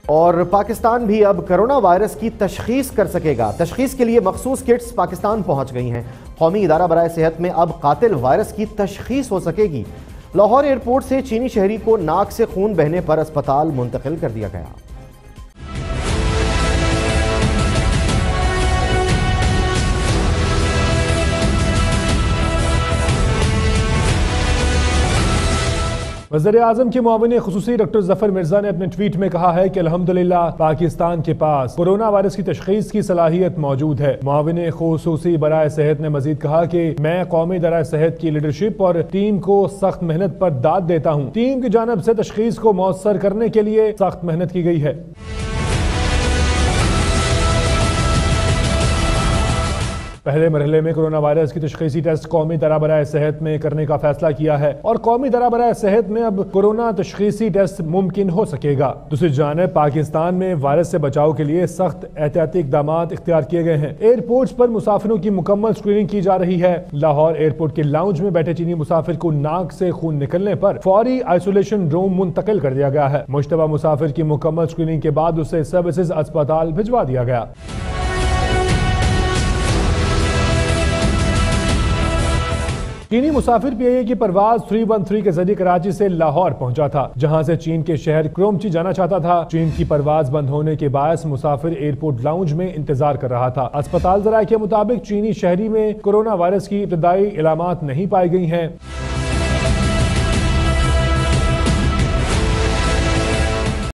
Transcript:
اور پاکستان بھی اب کرونا وائرس کی تشخیص کر سکے گا۔ تشخیص کے لیے مخصوص کٹس پاکستان پہنچ گئی ہیں۔ قومی ادارہ برائے صحت میں اب قاتل وائرس کی تشخیص ہو سکے گی۔ لاہور ایئرپورٹ سے چینی شہری کو ناک سے خون بہنے پر اسپتال منتقل کر دیا گیا۔ وزیراعظم کے معاون خصوصی ڈاکٹر ظفر مرزا نے اپنے ٹویٹ میں کہا ہے کہ الحمدللہ پاکستان کے پاس کورونا وائرس کی تشخیص کی صلاحیت موجود ہے۔ معاون خصوصی برائے صحت نے مزید کہا کہ میں قومی ادارہ صحت کی لیڈرشپ اور ٹیم کو سخت محنت پر داد دیتا ہوں۔ ٹیم کی جانب سے تشخیص کو مؤثر کرنے کے لیے سخت محنت کی گئی ہے۔ پہلے مرحلے میں کرونا وائرس کی تشخیصی ٹیسٹ قومی ادارہ برائے صحت میں کرنے کا فیصلہ کیا ہے اور قومی ادارہ برائے صحت میں اب کورونا تشخیصی ٹیسٹ ممکن ہو سکے گا۔ دوسری جانب پاکستان میں وائرس سے بچاؤ کے لیے سخت احتیاطی اقدامات اختیار کیے گئے ہیں۔ ایئرپورٹس پر مسافروں کی مکمل اسکریننگ کی جا رہی ہے۔ لاہور ایئرپورٹ کے لاؤنج میں بیٹھے چینی مسافر کو ناک سے خون نکلنے پر فوری آئسولیشن روم منتقل کر دیا گیا ہے۔ مشتبہ مسافر کی مکمل اسکریننگ کے بعد اسے سروسز اسپتال بھجوا دیا گیا۔ چینی مسافر پی آئی اے کی پرواز 313 کے ذریعے کراچی سے لاہور پہنچا تھا، جہاں سے چین کے شہر کرومچی جانا چاہتا تھا۔ چین کی پرواز بند ہونے کے باعث مسافر ایئرپورٹ لاؤنج میں انتظار کر رہا تھا۔ اسپتال ذرائع کے مطابق چینی شہری میں کورونا وائرس کی ابتدائی علامات نہیں پائی گئی ہیں۔